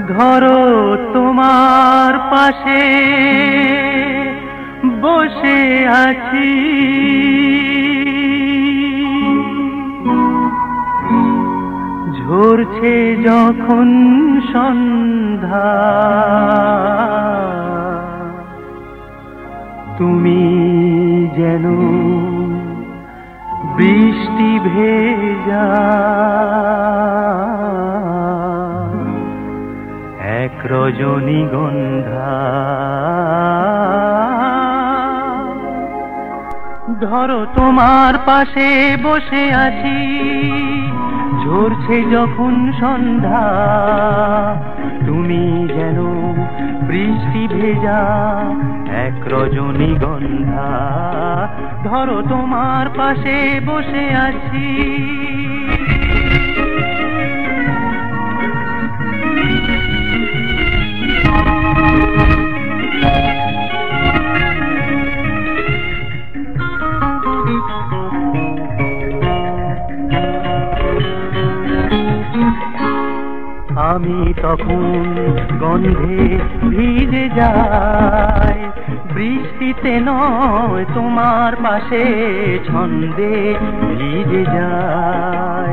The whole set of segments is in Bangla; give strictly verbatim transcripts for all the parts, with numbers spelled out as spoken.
ধরো তোমার পাশে বসে আছি, ঝরছে যখন সন্ধ্যা, তুমি যেন বৃষ্টি ভেজা এক রজনীগন্ধা। ধরো তোমার পাশে বসে আছি, ঝরছে যখন সন্ধ্যা, তুমি যেন বৃষ্টি ভেজা এক রজনীগন্ধা। ধরো তোমার পাশে বসে আছি। আমি তখন গন্ধে ভিজে যাই, বৃষ্টিতে নয় তোমার পাশে ছন্দে ভিজে যাই।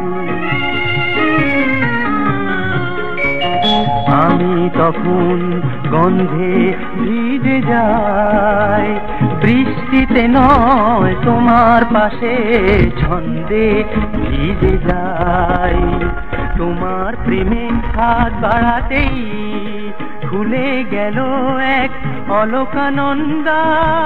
আমি তখন গন্ধে ভিজে যাই, বৃষ্টিতে নয় তোমার পাশে ছন্দে ভিজে যাই। তোমার প্রেমে হাত বাড়াতেই খুলে গেল এক অলকানন্দা,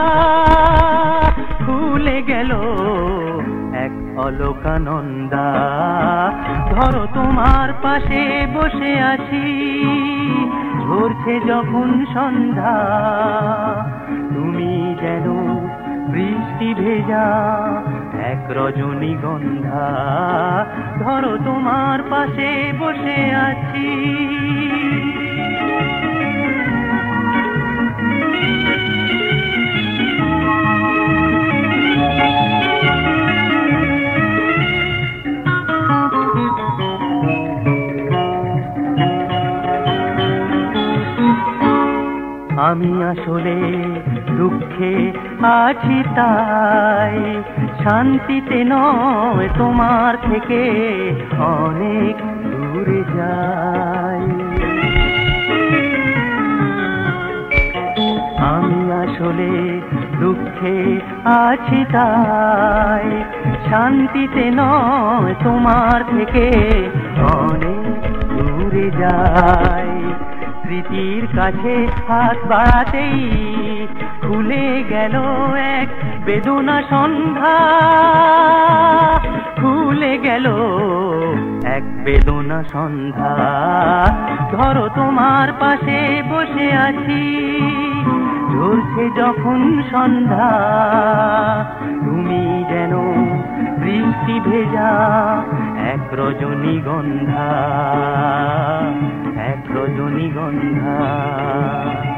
খুলে গেল এক অলকানন্দা। ধরো তোমার পাশে বসে আছি, ঝরছে যখন সন্ধ্যা, তুমি যেন বৃষ্টি ভেজা এক রজনীগন্ধা। ধরো তোমার পাশে বসে আছি। আমি আসলে দুঃখে আছি তাই, শান্তিতে নয় তোমার থেকে অনেক দূরে যাই। আমি আসলে দুঃখে আছি তাই, শান্তিতে নয় তোমার থেকে অনেক দূরে যাই। স্মৃতির কাছে হাত বাড়াতেই খুলে গেল এক বেদনা সন্ধ্যা, খুলে গেল এক বেদনা সন্ধ্যা। ধরো তোমার পাশে বসে আছি, ঝরছে যখন সন্ধ্যা, তুমি যেন বৃষ্টি ভেজা এক রজনীগন্ধা, এক রজনীগন্ধা।